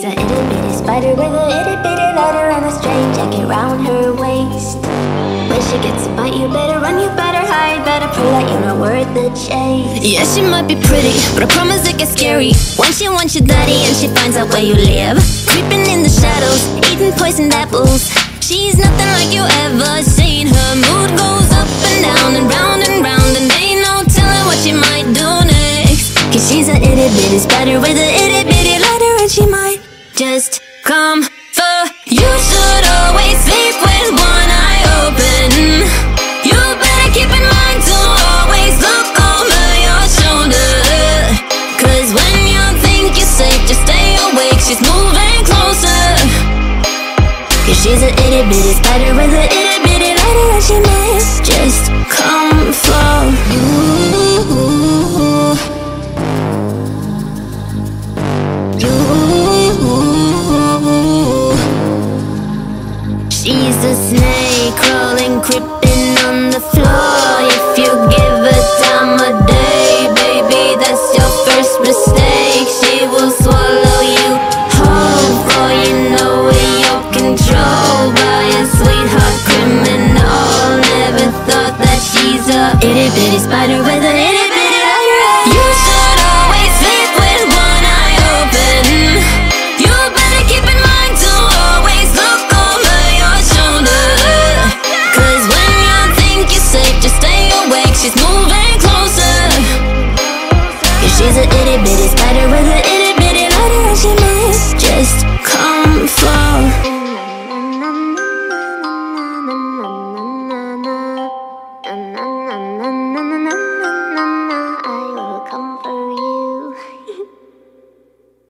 She's a itty bitty spider with a itty bitty ladder and a string jacket round her waist. When she gets a bite, you better run, you better hide, better prove that you're not worth the chase. Yeah, she might be pretty, but I promise it gets scary once she wants your daddy and she finds out where you live. Creeping in the shadows, eating poisoned apples. She's nothing like you ever seen. Her mood goes up and down and round and round, and ain't no telling what she might do next. Cause she's a itty bitty spider with a itty bitty ladder, and she might just come for you. Should always sleep with one eye open. You better keep in mind to always look over your shoulder. Cause when you think you're safe, just stay awake, she's moving closer. Cause she's a itty bitty spider with a itty bitty ladder, and she might just come for you. She's a snake crawling, creeping on the floor. If you give her time of day, baby, that's your first mistake. She will swallow you whole, for you know in your control by a sweetheart criminal. Never thought that she's a itty bitty spider with a